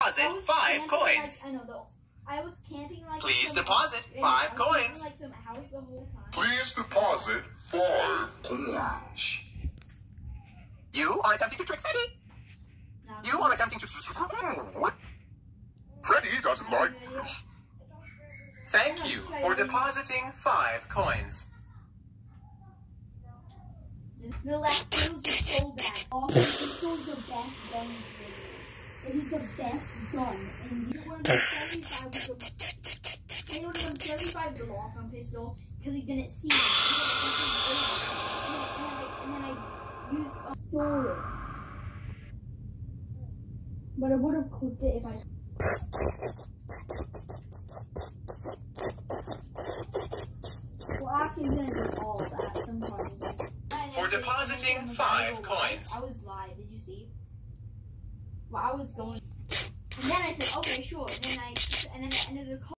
Deposit 5 coins. Like, I know though. I was camping like. Please deposit 5 coins. Like some house the whole time. Please deposit 5 coins. You are attempting to trick Freddy. No, You are attempting to. What? Freddy doesn't like this. Thank you for depositing 5 coins. The last kills were so bad. Also, this was the best gun. It is the best gun. And he won 75 with the. He would have won 35 with the long pistol because he didn't see it. And then I used a storage. But I would have clipped it if I. Well, actually, I'm gonna do all of that sometimes. For depositing 5 coins. I was live, did you see? Well, I was going. And then I said, okay, sure. And then at the end of the call.